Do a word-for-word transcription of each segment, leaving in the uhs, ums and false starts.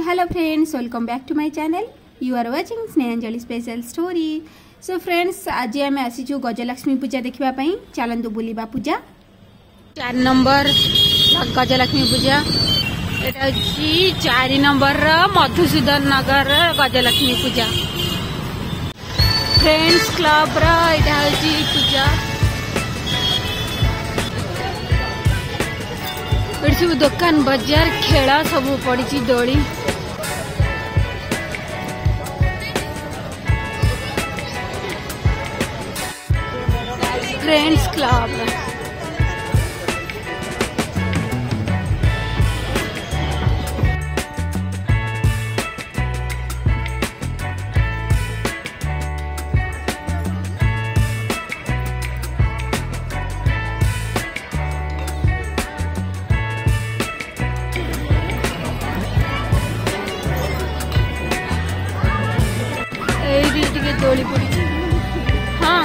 Hello friends, welcome back to my channel. You are watching Snehanjali special story. So friends, आज आम आसीचु गजलक्ष्मी पूजा देखा। चलतु बुलवा पूजा चार नंबर गजलक्ष्मी पूजा। यहाँ चार number Madhusudan Nagar Gajalakshmi Puja. Friends club रा पूजा। सब दुकान बाजार खेला सब पड़ी दोली। फ्रेंड्स क्लब दोली पड़ी। हाँ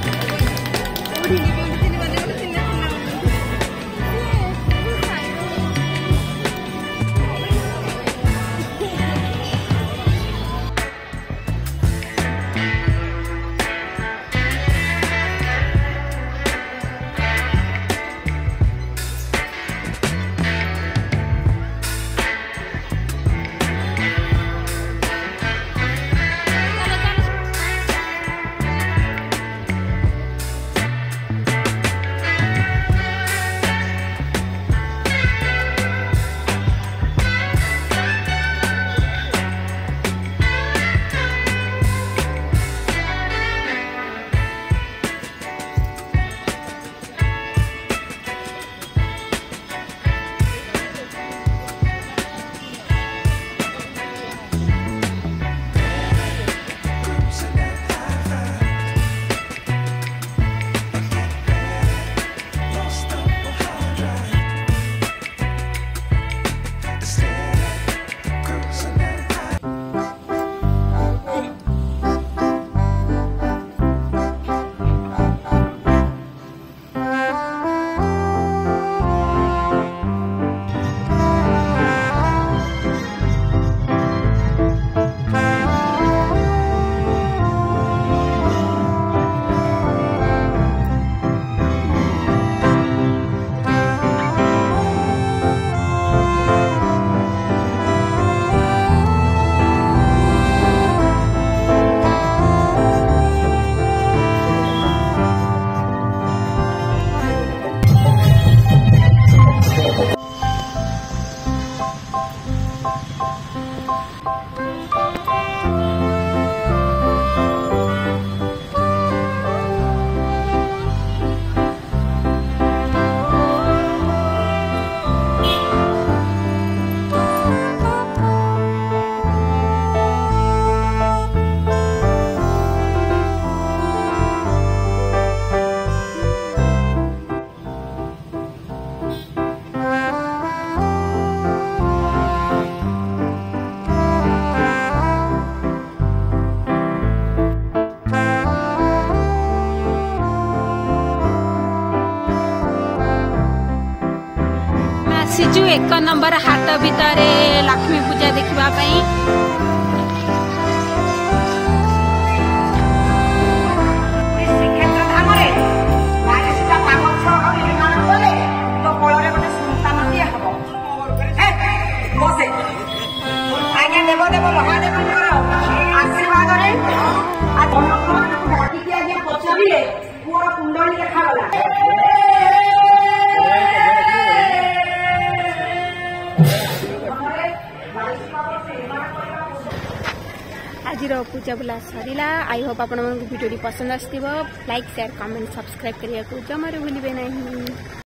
सिचु एक नंबर हाट भितर लक्ष्मी पूजा देखा। आज पूजा बुला सरीला। आई होप आपण वीडियो पसंद आसथिबो। लाइक शेयर कमेंट सब्सक्राइब करिया को जमारे भूलिबे नहीं।